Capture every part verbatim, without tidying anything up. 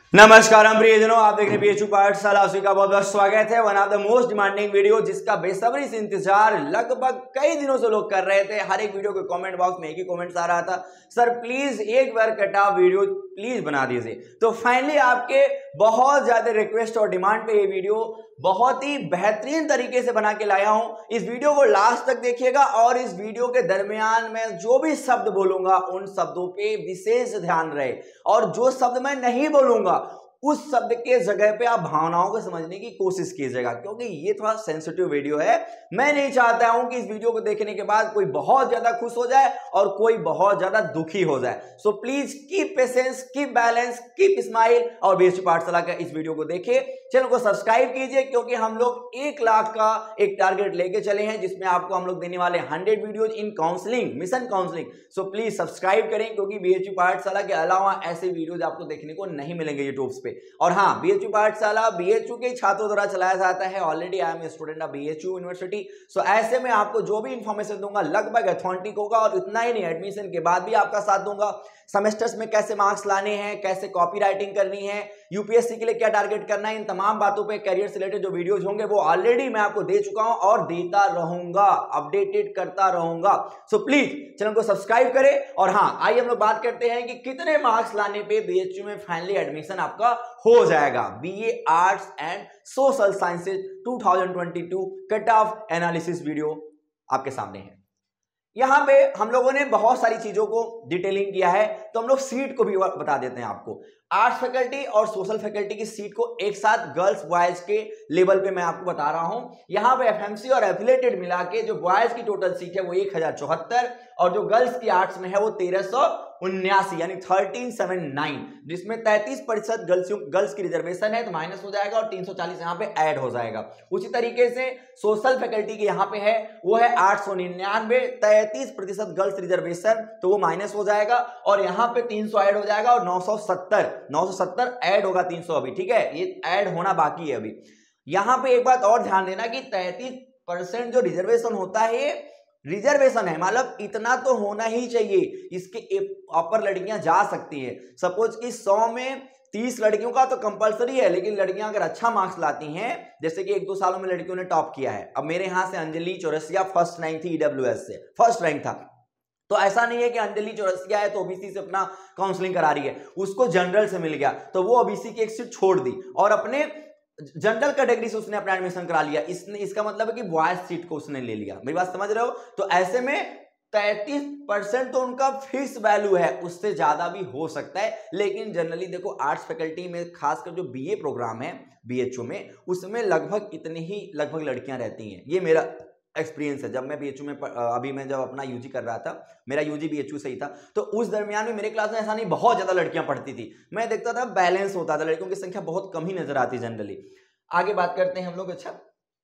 नमस्कार हम प्रियजनों, आप देख रहे हैं बीएचयू पाठशाला। उसी का बहुत बहुत स्वागत है। One of the most demanding video जिसका बेसब्री से इंतजार लगभग कई दिनों से लोग कर रहे थे। हर एक वीडियो के कमेंट बॉक्स में एक ही कमेंट आ रहा था, सर प्लीज एक बार कटा वीडियो प्लीज बना दीजिए। तो फाइनली आपके बहुत ज्यादा रिक्वेस्ट और डिमांड पे ये वीडियो बहुत ही बेहतरीन तरीके से बना के लाया हूं। इस वीडियो को लास्ट तक देखिएगा और इस वीडियो के दरमियान में जो भी शब्द बोलूंगा उन शब्दों पे विशेष ध्यान रहे, और जो शब्द मैं नहीं बोलूंगा उस शब्द के जगह पे आप भावनाओं को समझने की कोशिश कीजिएगा, क्योंकि ये थोड़ा सेंसिटिव वीडियो है। मैं नहीं चाहता हूं कि इस वीडियो को देखने के बाद कोई बहुत ज्यादा खुश हो जाए और कोई बहुत ज्यादा दुखी हो जाए। So please keep patience, keep balance, keep smile और बीएचयू पाठशाला का इस वीडियो को देखिए। चैनल को सब्सक्राइब कीजिए, क्योंकि हम लोग एक लाख का एक टारगेट लेके चले हैं, जिसमें आपको हम लोग देने वाले hundred videos in counselling, mission counselling. So please subscribe करें, क्योंकि बीएचयू पाठशाला के अलावा ऐसे वीडियोज आपको देखने को नहीं मिलेंगे यूट्यूब पे। और हाँ, बीएचयू पाठशाला बीएचयू के छात्रों द्वारा चलाया जाता है। Already I am a student of BHU university. So ऐसे में आपको जो भी इंफॉर्मेशन दूंगा लगभग ऑथेंटिक होगा, और इतना ही नहीं, एडमिशन के बाद भी आपका साथ दूंगा। सेमेस्टर्स में कैसे मार्क्स लाने हैं, कैसे कॉपी राइटिंग करनी है, यूपीएससी के लिए क्या टारगेट करना है, इन तमाम बातों पे करियर से रिलेटेड जो वीडियोज होंगे वो ऑलरेडी मैं आपको दे चुका हूं और देता रहूंगा, अपडेटेड करता रहूंगा। सो प्लीज चैनल को सब्सक्राइब करें। और हाँ, आइए हम लोग बात करते हैं कि कितने मार्क्स लाने पे बीएचयू में फाइनली एडमिशन आपका हो जाएगा। BA arts and social sciences two thousand twenty two cut off analysis video आपके सामने है। यहां पे हम लोगों ने बहुत सारी चीजों को डिटेलिंग किया है, तो हम लोग सीट को भी बता देते हैं आपको। आर्ट्स फैकल्टी और सोशल फैकल्टी की सीट को एक साथ गर्ल्स बॉयज के लेवल पे मैं आपको बता रहा हूं। यहां पे एफएमसी और एफिलेटेड मिला के जो बॉयज की टोटल सीट है वो एक हजार चौहत्तर, और जो गर्ल्स की आर्ट्स में है वो तेरह सौ उन्यासी यानी थर्टीन सेवन नाइन, जिसमें तैंतीस प्रतिशत गर्ल्स गर्ल्स की रिजर्वेशन है तो माइनस हो जाएगा और तीन सौ चालीस यहां पे ऐड हो जाएगा। उसी तरीके से सोशल फैकल्टी की यहां पे है वो है आठ सौ निन्यानवे, तैंतीस प्रतिशत गर्ल्स रिजर्वेशन तो वो माइनस हो जाएगा और यहां पे तीन सौ ऐड हो जाएगा और नौ सौ सत्तर नौ सौ सत्तर ऐड होगा तीन सौ अभी, ठीक है, ये ऐड होना बाकी है अभी। यहां पे एक बात और ध्यान देना कि तैंतीस परसेंट जो रिजर्वेशन होता है रिजर्वेशन है, मतलब इतना तो होना ही चाहिए, इसके ऊपर लड़कियां जा सकती है। सपोज कि सौ में तीस लड़कियों का तो कंपलसरी है, लेकिन लड़कियां अगर अच्छा मार्क्स लाती हैं, जैसे कि एक दो सालों में लड़कियों ने टॉप किया है। अब मेरे यहां से अंजलि चौरसिया फर्स्ट रैंक थी, ईडब्ल्यूएस से फर्स्ट रैंक था, तो ऐसा नहीं है कि अंजलि चौरसिया है तो ओबीसी से अपना काउंसलिंग करा रही है, उसको जनरल से मिल गया तो वो ओबीसी की एक सीट छोड़ दी और अपने जनरल कैटेगरी से उसने अपना एडमिशन करा लिया। इसने इसका मतलब है कि बॉयज सीट को उसने ले लिया। मेरी बात समझ रहे हो? तो ऐसे में तैंतीस परसेंट तो उनका फिक्स वैल्यू है, उससे ज्यादा भी हो सकता है। लेकिन जनरली देखो आर्ट्स फैकल्टी में खासकर जो बीए प्रोग्राम है बीएचयू में, उसमें लगभग इतनी ही लगभग लड़कियां रहती हैं। ये मेरा एक्सपीरियंस है। जब मैं बीएचयू में अभी मैं जब अपना यूजी कर रहा था, मेरा यूजी बीएचयू से ही था, तो उस दरमियान में मेरे क्लास में ऐसा नहीं बहुत ज्यादा लड़कियां पढ़ती थी। मैं देखता था बैलेंस होता था, लड़कियों की संख्या बहुत कम ही नजर आती जनरली। आगे बात करते हैं हम लोग। अच्छा,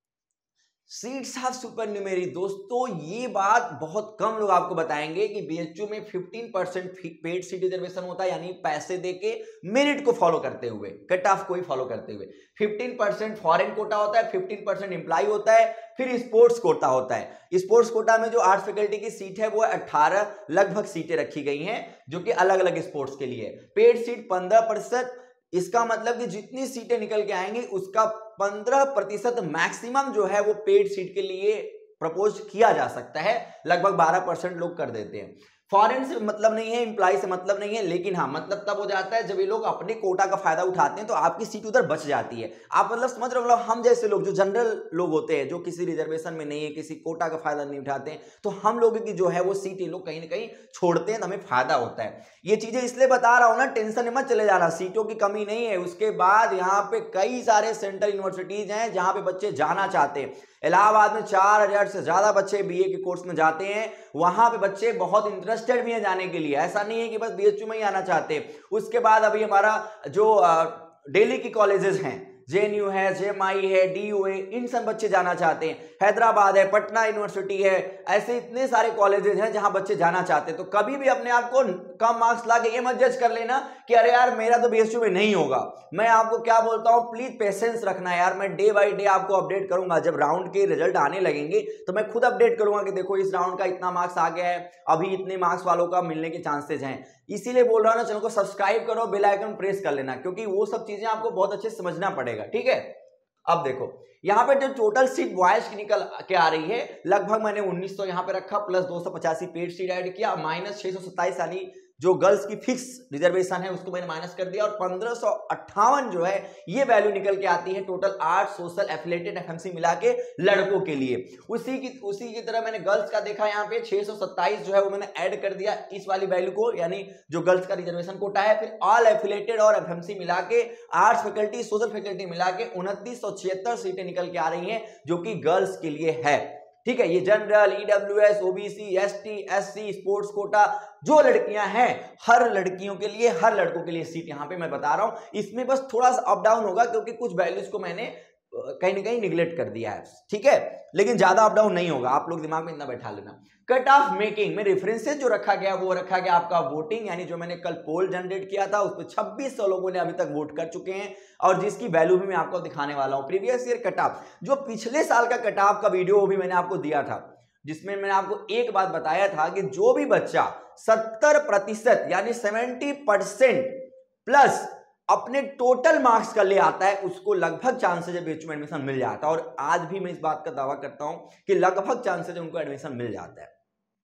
सीट्स ऑफ सुपर न्यूमेरी, दोस्तों ये बात बहुत कम लोग आपको बताएंगे कि बीएचयू में पंद्रह परसेंट पेड सीट रिजर्वेशन होता है, यानी पैसे देके मेरिट को फॉलो करते हुए, कट ऑफ को ही फॉलो करते हुए। पंद्रह परसेंट फॉरेन कोटा होता है, पंद्रह परसेंट एम्प्लॉय होता है, फिर स्पोर्ट्स कोटा होता है। स्पोर्ट्स कोटा में जो आर्ट्स फैकल्टी की सीट है वो अठारह लगभग सीटें रखी गई हैं, जो कि अलग अलग स्पोर्ट्स के लिए। पेड सीट पंद्रह प्रतिशत, इसका मतलब कि जितनी सीटें निकल के आएंगी उसका पंद्रह प्रतिशत मैक्सिमम जो है वो पेड सीट के लिए प्रपोज किया जा सकता है। लगभग बारह परसेंट लोग कर देते हैं। फॉरेन से मतलब नहीं है, एम्प्लॉय से मतलब नहीं है, लेकिन हाँ मतलब तब हो जाता है जब ये लोग अपने कोटा का फायदा उठाते हैं तो आपकी सीट उधर बच जाती है। आप मतलब समझ रहे हो, मतलब हम जैसे लोग जो जनरल लोग होते हैं, जो किसी रिजर्वेशन में नहीं है, किसी कोटा का फायदा नहीं उठाते हैं, तो हम लोगों की जो है वो सीट ये लोग कहीं ना कहीं छोड़ते हैं तो हमें फायदा होता है। ये चीजें इसलिए बता रहा हूं ना, टेंशन मत चले जाना, सीटों की कमी नहीं है। उसके बाद यहाँ पे कई सारे सेंट्रल यूनिवर्सिटीज हैं जहां पे बच्चे जाना चाहते हैं। इलाहाबाद में चार हजार से ज्यादा बच्चे बीए के कोर्स में जाते हैं, वहां पे बच्चे बहुत इंटरेस्टेड भी हैं जाने के लिए। ऐसा नहीं है कि बस बीएचयू में ही आना चाहते। उसके बाद अभी हमारा जो दिल्ली की कॉलेजेस हैं, जेएनयू है, जेएमआई है, डीयू है, इन सब बच्चे जाना चाहते हैं। हैदराबाद है, पटना यूनिवर्सिटी है, ऐसे इतने सारे कॉलेजेस हैं जहां बच्चे जाना चाहते हैं। तो कभी भी अपने आप को कम मार्क्स ला के ये मत जज कर लेना कि अरे यार मेरा तो बीएचयू में नहीं होगा। मैं आपको क्या बोलता हूं, प्लीज पेशेंस रखना यार। मैं डे बाई डे आपको अपडेट करूंगा। जब राउंड के रिजल्ट आने लगेंगे तो मैं खुद अपडेट करूंगा कि देखो इस राउंड का इतना मार्क्स आ गया है, अभी इतने मार्क्स वालों का मिलने के चांसेस हैं। इसीलिए बोल रहा हूं ना, चैनल को सब्सक्राइब करो, बेल आइकन प्रेस कर लेना, क्योंकि वो सब चीजें आपको बहुत अच्छे से समझना पड़ेगा। ठीक है, अब देखो यहाँ पे जो टोटल सीट बॉयज की निकल के आ रही है, लगभग मैंने उन्नीस सौ यहाँ पे रखा, प्लस दो सौ पचासी पेड सीट ऐड किया, माइनस छह सौ सत्ताईस यानी जो गर्ल्स की फिक्स रिजर्वेशन है उसको मैंने माइनस कर दिया, और पंद्रह सौ अट्ठावन जो है ये वैल्यू निकल के आती है टोटल आठ सोशल एफिलेटेड एफएमसी मिला के लड़कों के लिए। उसी की उसी की तरह मैंने गर्ल्स का देखा, यहाँ पे छह सौ सत्ताईस जो है वो मैंने ऐड कर दिया इस वाली वैल्यू को, यानी जो गर्ल्स का रिजर्वेशन कोटा है। फिर ऑल एफिलेटेड और एफएमसी मिला के आर्ट्स फैकल्टी सोशल फैकल्टी मिला के उनतीस सौ छिहत्तर सीटें निकल के आ रही हैं जो कि गर्ल्स के लिए है। ठीक है, ये general, EWS, OBC, ST, SC, sports quota जो लड़कियां हैं, हर लड़कियों के लिए, हर लड़कों के लिए सीट यहां पे मैं बता रहा हूं। इसमें बस थोड़ा सा अप डाउन होगा क्योंकि कुछ वैल्यूज को मैंने कहीं ना कहीं निगलेक्ट कर दिया है। ठीक है, लेकिन ज्यादा अप डाउन नहीं होगा, आप लोग दिमाग में इतना बैठा लेना। कट ऑफ मेकिंग में रेफरेंसेस जो रखा गया वो रखा गया आपका वोटिंग, यानी जो मैंने कल पोल जनरेट किया था उस पर छब्बीस सौ लोगों ने अभी तक वोट कर चुके हैं, और जिसकी वैल्यू भी मैं आपको दिखाने वाला हूं। प्रीवियस ईयर कट ऑफ, जो पिछले साल का कट ऑफ का वीडियो वो भी मैंने आपको दिया था, जिसमें मैंने आपको एक बात बताया था कि जो भी बच्चा सत्तर प्रतिशत यानी सत्तर परसेंट प्लस अपने टोटल मार्क्स का ले आता है उसको लगभग चांसेस है बीएचयू में एडमिशन मिल जाता है। और आज भी मैं इस बात का दावा करता हूं कि लगभग चांसेस उनको एडमिशन मिल जाता है,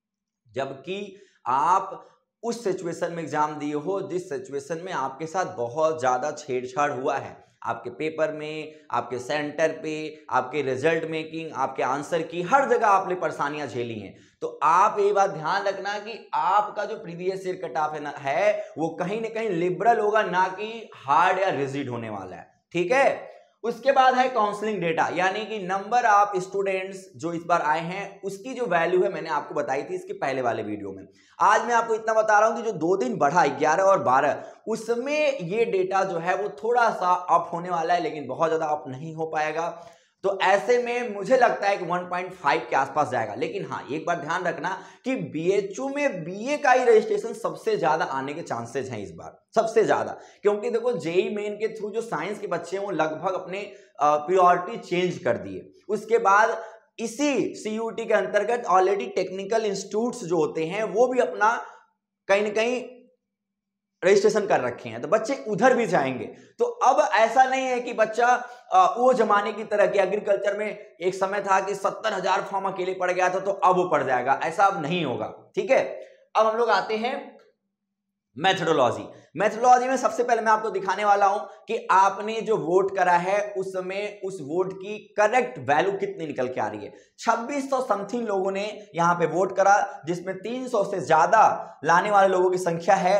जबकि आप उस सिचुएशन में एग्जाम दिए हो जिस सिचुएशन में आपके साथ बहुत ज्यादा छेड़छाड़ हुआ है, आपके पेपर में, आपके सेंटर पे, आपके रिजल्ट मेकिंग, आपके आंसर की, हर जगह आपने परेशानियां झेली हैं। तो आप ये बात ध्यान रखना कि आपका जो प्रीवियस ईयर कट ऑफ है ना है वो कहीं ना कहीं लिबरल होगा, ना कि हार्ड या रिजिड होने वाला है। ठीक है, उसके बाद है काउंसलिंग डेटा, यानी कि नंबर ऑफ स्टूडेंट्स जो इस बार आए हैं उसकी जो वैल्यू है मैंने आपको बताई थी इसके पहले वाले वीडियो में। आज मैं आपको इतना बता रहा हूं कि जो दो दिन बढ़ा ग्यारह और बारह, उसमें ये डेटा जो है वो थोड़ा सा अप होने वाला है, लेकिन बहुत ज्यादा अप नहीं हो पाएगा। तो ऐसे में मुझे लगता है कि एक पॉइंट पाँच के आसपास जाएगा। लेकिन हाँ, एक बार ध्यान रखना कि बीएचयू में बीए का ही रजिस्ट्रेशन सबसे ज्यादा आने के चांसेस हैं इस बार, सबसे ज्यादा, क्योंकि देखो जेई मेन के थ्रू जो साइंस के बच्चे हैं वो लगभग अपने प्रायोरिटी चेंज कर दिए। उसके बाद इसी सीयूटी के अंतर्गत ऑलरेडी टेक्निकल इंस्टीट्यूट्स जो होते हैं वो भी अपना कहीं ना कहीं रजिस्ट्रेशन कर रखे हैं, तो बच्चे उधर भी जाएंगे। तो अब ऐसा नहीं है कि बच्चा आ, वो जमाने की तरह कि एग्रीकल्चर में एक समय था कि सत्तर हजार फॉर्म अकेले पड़ गया था तो अब वो पड़ जाएगा, ऐसा अब नहीं होगा। ठीक है, अब हम लोग आते हैं मेथोडोलॉजी। मेथोडोलॉजी में सबसे पहले मैं आपको दिखाने वाला हूं कि आपने जो वोट करा है उस समय उस वोट की करेक्ट वैल्यू कितनी निकल के आ रही है। छब्बीस सौ समथिंग लोगों ने यहां पे वोट करा, जिसमें तीन सौ से ज्यादा लाने वाले लोगों की संख्या है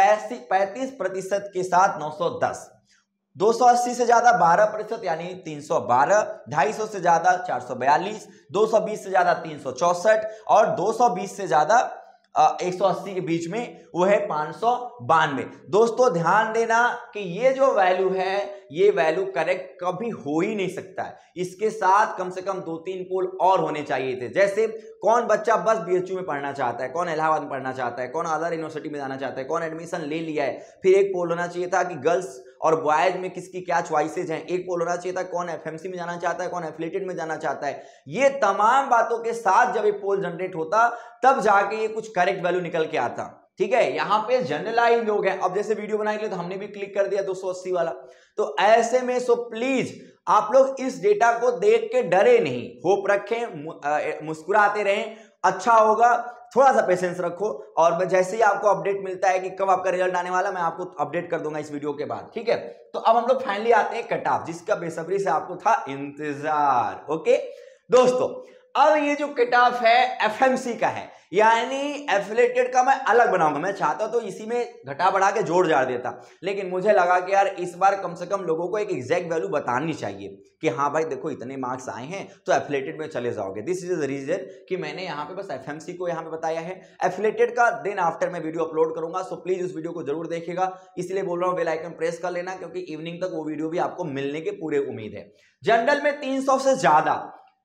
पैंतीस प्रतिशत के साथ नौ सौ दस, दो सौ अस्सी से ज्यादा बारह प्रतिशत यानी तीन सौ बारह, ढाई सौ से ज्यादा चार सौ बयालीस, दो सौ बीस से ज्यादा तीन सौ चौसठ, और दो सौ बीस से ज्यादा एक सौ अस्सी के बीच में वो है पांच सौ बानवे। दोस्तों ध्यान देना कि ये जो वैल्यू है ये वैल्यू करेक्ट कभी हो ही नहीं सकता है, इसके साथ कम से कम दो तीन पोल और होने चाहिए थे। जैसे कौन बच्चा बस बीएचयू में पढ़ना चाहता है, कौन इलाहाबाद में पढ़ना चाहता है, कौन अदर यूनिवर्सिटी में जाना चाहता है, कौन एडमिशन ले लिया है। फिर एक पोल होना चाहिए था कि गर्ल्स और बॉयज में किसकी क्या चॉइसेज हैं। एक पोल होना चाहिए था कौन एफएमसी में जाना चाहता है, कौन एफिलिएटेड में जाना चाहता है। ये तमाम बातों के साथ जब एक पोल जनरेट होता तब जाके ये कुछ करेक्ट वैल्यू निकल के आता। ठीक है, यहाँ पे जनरलाइज लोग हैं। अब जैसे वीडियो बनाने के लिए तो हमने भी क्लिक कर दिया दो सौ अस्सी वाला, तो ऐसे में सो प्लीज आप लोग इस डेटा को देख के डरे नहीं, होप रखें, मुस्कुराते रहें, अच्छा होगा। थोड़ा सा पेशेंस रखो, और जैसे ही आपको अपडेट मिलता है कि कब आपका रिजल्ट आने वाला, मैं आपको अपडेट कर दूंगा इस वीडियो के बाद। ठीक है, तो अब हम लोग फाइनली आते हैं कट ऑफ, जिसका बेसब्री से आपको था इंतजार। ओके दोस्तों, अब ये जो कट ऑफ है एफएमसी का है, यानी एफिलिएटेड का मैं अलग बनाऊंगा। मैं चाहता तो इसी में घटा बढ़ा के जोड़ जाड़ देता, लेकिन मुझे लगा कि यार इस बार कम से कम लोगों को एक एग्जैक्ट वैल्यू बतानी चाहिए कि हाँ भाई देखो इतने मार्क्स आए हैं तो एफिलिएटेड में चले जाओगे। दिस इज द रीजन कि मैंने यहाँ पे बस एफएमसी को यहाँ पे बताया है। एफिलिएटेड का दिन आफ्टर मैं वीडियो अपलोड करूंगा, सो प्लीज उस वीडियो को जरूर देखिएगा। इसलिए बोल रहा हूँ बेल आइकन प्रेस कर लेना, क्योंकि इवनिंग तक वो वीडियो भी आपको मिलने के पूरे उम्मीद है। जनरल में तीन सौ से ज्यादा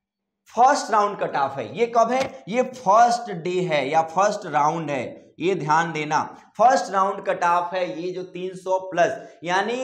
फर्स्ट राउंड कट ऑफ है। ये कब है? ये फर्स्ट डे है या फर्स्ट राउंड है, ये ध्यान देना। फर्स्ट राउंड कट ऑफ है ये जो तीन सौ प्लस, यानी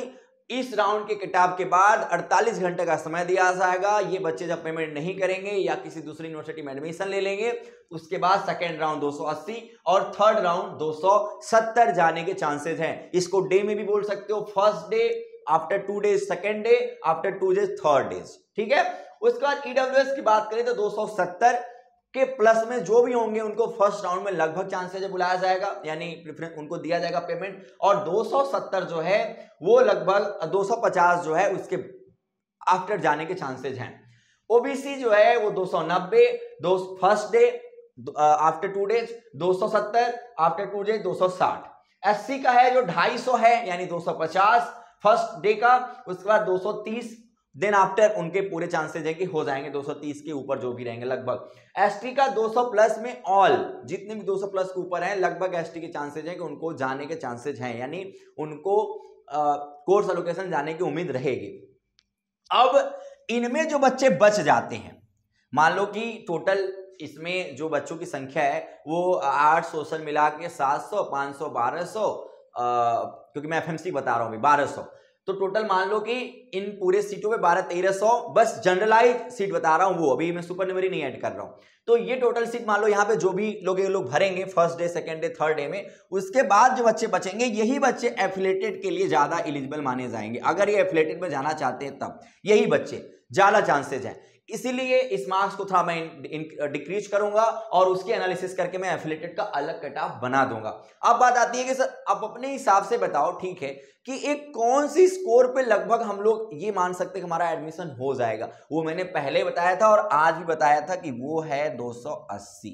इस राउंड के कटाव के बाद अड़तालीस घंटे का समय दिया जाएगा। ये बच्चे जब पेमेंट नहीं करेंगे या किसी दूसरी यूनिवर्सिटी में एडमिशन ले लेंगे, उसके बाद सेकेंड राउंड दो सौ अस्सी और थर्ड राउंड दो सौ सत्तर जाने के चांसेस हैं। इसको डे में भी बोल सकते हो, first day, after two days second day, after two days third days, ठीक है। उसके बाद ईडब्ल्यूएस की बात करें तो दो सौ सत्तर के प्लस में जो भी होंगे उनको फर्स्ट राउंड में लगभग चांसेस है बुलाया जाएगा, यानी प्रेफरेंस उनको दिया जाएगा पेमेंट। और दो सौ सत्तर जो है वो लगभग दो सौ पचास जो है उसके आफ्टर जाने के चांसेस हैं। ओबीसी जो है वो दो सौ नब्बे दो first day after two days, दो सौ सत्तर आफ्टर टू डेज, दो सौ साठ। एससी का है जो ढाई सौ है यानी दो सौ पचास फर्स्ट डे का, उसके बाद दो सौ तीस दिन आफ्टर उनके पूरे चांसेस है कि हो जाएंगे दो सौ तीस के ऊपर जो भी रहेंगे लगभग। एसटी का दो सौ प्लस में ऑल जितने भी दो सौ प्लस के ऊपर हैं लगभग एसटी के चांसेस हैं कि उनको जाने के चांसेस हैं, यानी उनको कोर्स एलोकेशन जाने की उम्मीद रहेगी। अब इनमें जो बच्चे बच जाते हैं, मान लो कि टोटल इसमें जो बच्चों की संख्या है वो आठ सोशल मिला के सात सौ, पाँच सौ, बारह सौ, क्योंकि मैं एफएमसी बता रहा हूँ अभी, बारह सौ, तो टोटल मान लो कि इन पूरे सीटों पे बारह तेरह सौ, बस जनरलाइज सीट बता रहा हूं वो, अभी मैं सुपर न्यूमरी नहीं ऐड कर रहा हूं। तो ये टोटल सीट मान लो यहाँ पे जो भी लोग ये लोग भरेंगे first day, second day, third day में, उसके बाद जो बच्चे बचेंगे यही बच्चे एफिलेटेड के लिए ज्यादा एलिजिबल माने जाएंगे। अगर ये एफिलेटेड में जाना चाहते हैं तब यही बच्चे ज्यादा चांसेज हैं, इसीलिए इस मार्क्स को थोड़ा मैं डिक्रीज करूंगा और उसकी एनालिसिस करके मैं एफिलेटेड का अलग कट ऑफ बना दूंगा। अब बात आती है कि सर आप अपने हिसाब से बताओ, ठीक है, कि एक कौन सी स्कोर पे लगभग हम लोग ये मान सकते हैं कि हमारा एडमिशन हो जाएगा। वो मैंने पहले बताया था और आज भी बताया था कि वो है दो सौ अस्सी।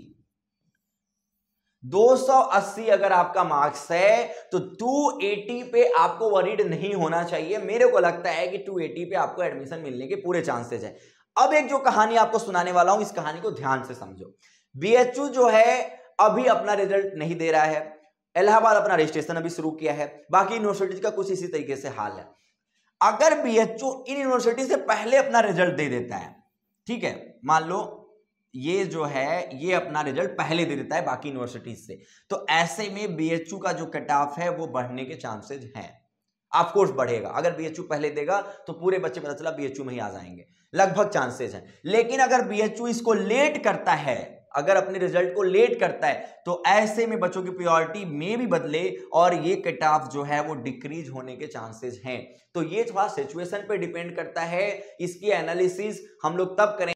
दो सौ अस्सी अगर आपका मार्क्स है तो दो सौ अस्सी पे आपको वरीड नहीं होना चाहिए। मेरे को लगता है कि दो सौ अस्सी पे आपको एडमिशन मिलने के पूरे चांसेस है। अब एक जो कहानी आपको सुनाने वाला हूं, इस कहानी को ध्यान से समझो। बीएचयू जो है अभी अपना रिजल्ट नहीं दे रहा है, इलाहाबाद अपना रजिस्ट्रेशन अभी शुरू किया है, बाकी यूनिवर्सिटीज का कुछ इसी तरीके से हाल है। अगर बीएचयू इन यूनिवर्सिटी से पहले अपना रिजल्ट दे देता है, ठीक है, मान लो ये जो है ये अपना रिजल्ट पहले दे देता है बाकी यूनिवर्सिटीज से, तो ऐसे में बीएचयू का जो कट ऑफ है वो बढ़ने के चांसेस हैं, ऑफ कोर्स बढ़ेगा। अगर बीएचयू पहले देगा तो पूरे बच्चे पता चला बीएचयू में ही आ जाएंगे, लगभग चांसेस हैं। लेकिन अगर बीएचयू इसको लेट करता है, अगर अपने रिजल्ट को लेट करता है, तो ऐसे में बच्चों की प्रायोरिटी में भी बदले और ये कट ऑफ जो है वो डिक्रीज होने के चांसेस हैं। तो ये थोड़ा सिचुएशन पे डिपेंड करता है, इसकी एनालिसिस हम लोग तब करें